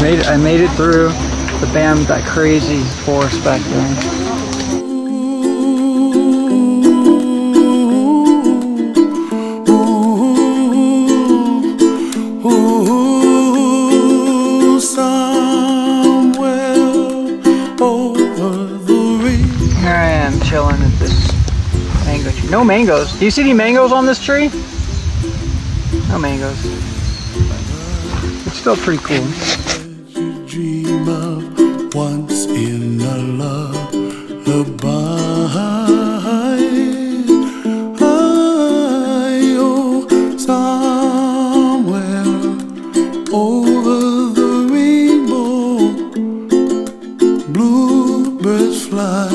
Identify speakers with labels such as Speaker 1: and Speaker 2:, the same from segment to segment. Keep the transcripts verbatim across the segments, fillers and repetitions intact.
Speaker 1: made it. I made it through the bam, that crazy forest back there. Here I am chilling at this mango tree. No mangoes. Do you see any mangoes on this tree? No mangoes. It's still pretty cool.
Speaker 2: You dream of once in a lullaby. Oh, somewhere over the rainbow, bluebirds fly,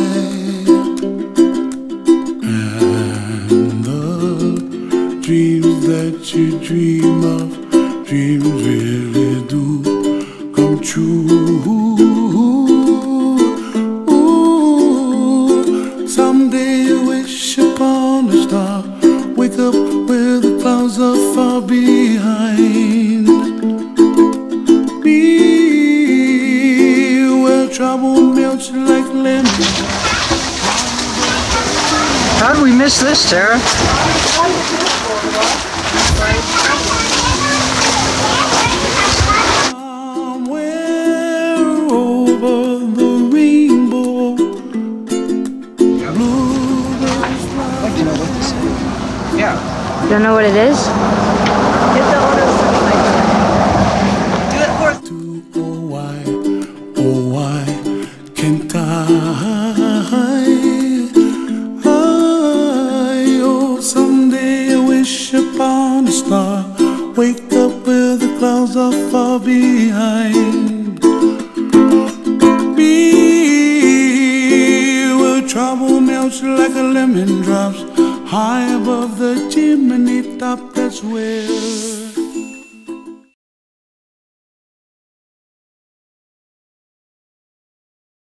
Speaker 2: and the dreams that you dream of, dreams really do come true. Ooh, someday you wish upon a star, wake up where the clouds are far behind. Be where trouble melts like lemon.
Speaker 1: How did we miss this, Sarah?
Speaker 2: Somewhere over the rainbow, bluebirds fly.
Speaker 1: I'd like to know what this is. Yeah.
Speaker 3: You don't know what it is?
Speaker 2: Do it for to oh why, oh why can't I? Someday I wish upon a star, wake up where the clouds are far behind. Be where trouble melts like a lemon drops, high above the chimney top, that's where